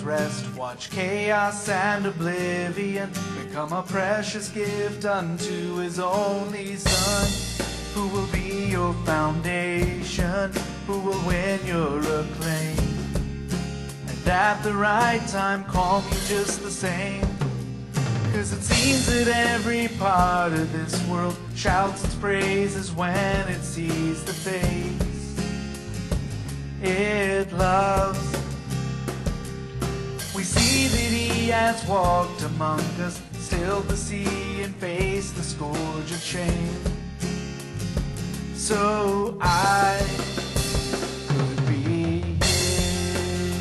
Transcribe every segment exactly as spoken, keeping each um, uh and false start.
its rest. Watch chaos and oblivion become a precious gift unto his only Son, who will be your foundation, who will win your acclaim, and at the right time calm you just the same. Cause it seems that every part of this world shouts its praises when it sees the face it loves. We see that he has walked among us, stilled the sea and faced the scourge of shame. So I could be his.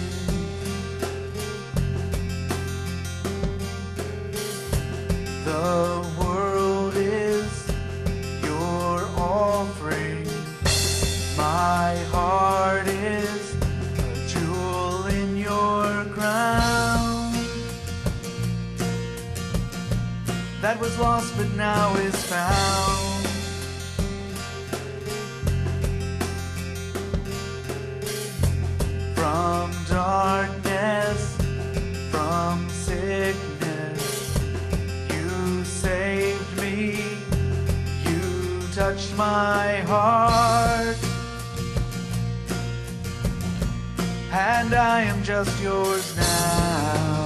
The world is your offering. My heart is a jewel in your crown that was lost but now is found. From darkness, from sickness, you saved me, you touched my heart, and I am just yours now.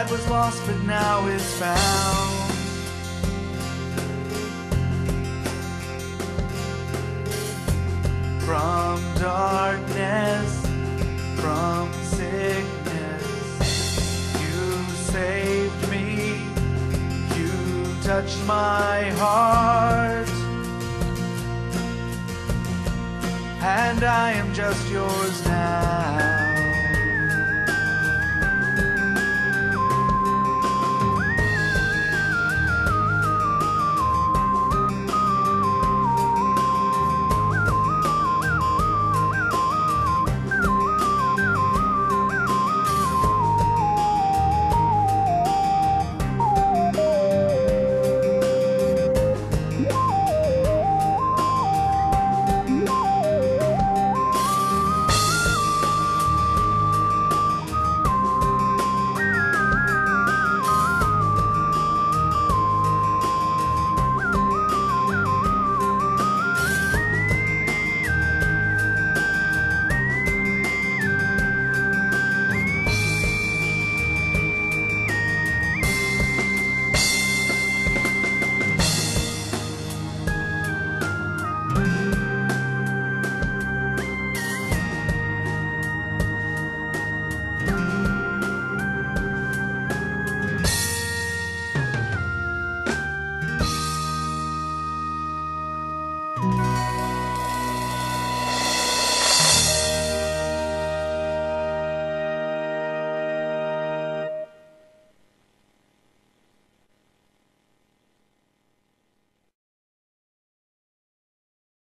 that was lost but now is found. From darkness, from sickness, you saved me, you touched my heart, and I am just yours now.